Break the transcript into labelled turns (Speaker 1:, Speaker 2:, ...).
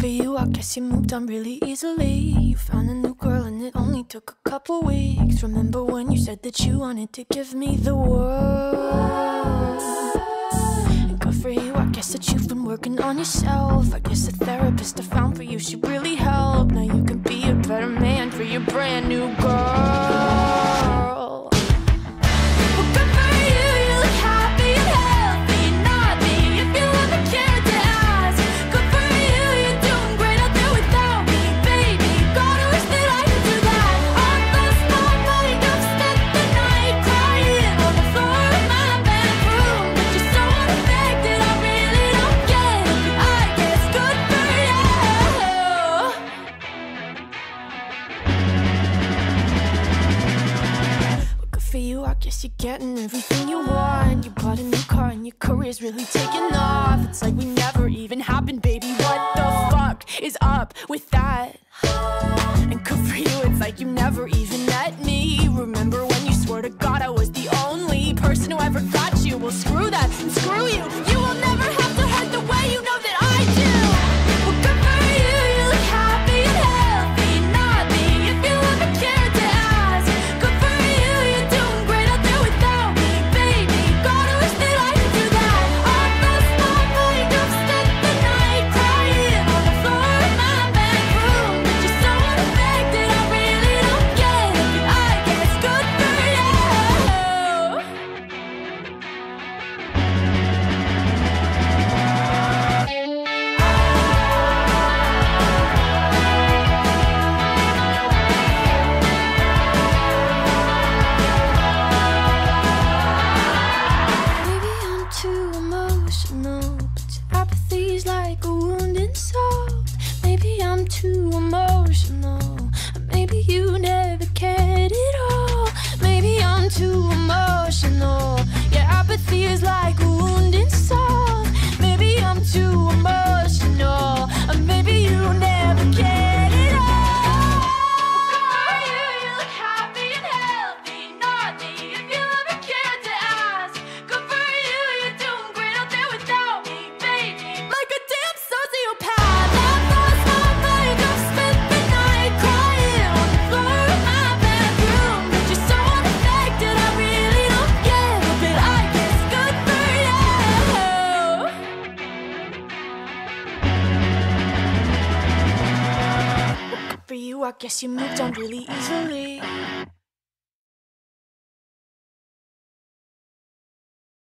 Speaker 1: for you, I guess you moved on really easily. You found a new girl and it only took a couple weeks. Remember when you said that you wanted to give me the world? And good for you, I guess that you've been working on yourself. I guess the therapist I found for you should really help. Now you can be a better man for your brand new girl. For you, I guess you're getting everything you want. You bought a new car and your career's really taking off. It's like we never even happened, baby. What the fuck is up with that? And good for you, it's like you never even met me. Remember when you swore to God I was the only person who ever got you? Well, screw that and screw you. You will never have to hurt the way you know that I do. Well, good for you, you look happy and healthy. Not me, if you ever cared to ask. Good for you, you're doing great out there without me, baby. Gotta wish that I could do that. I lost my mind, I've spent the night crying on the floor of my bedroom. But you're so unaffected, I really don't get it. But I guess good for you. Maybe I'm too emotional, but your apathy's like a wounded soul. Maybe I'm too emotional, or maybe you never cared at all. Maybe I'm too emotional, your apathy is like a wounded soul. Maybe I'm too emotional, or maybe you never cared at all. You look happy and healthy, not me, if you ever cared to ask. Good for you, you're doing great out there without me, baby. Like a damn sociopath, I've lost my mind, I've spent the night crying on the floor of my bedroom. But you're so unaffected, I really don't get it. But I guess good for you. Well, good for you, I guess you moved on really easily.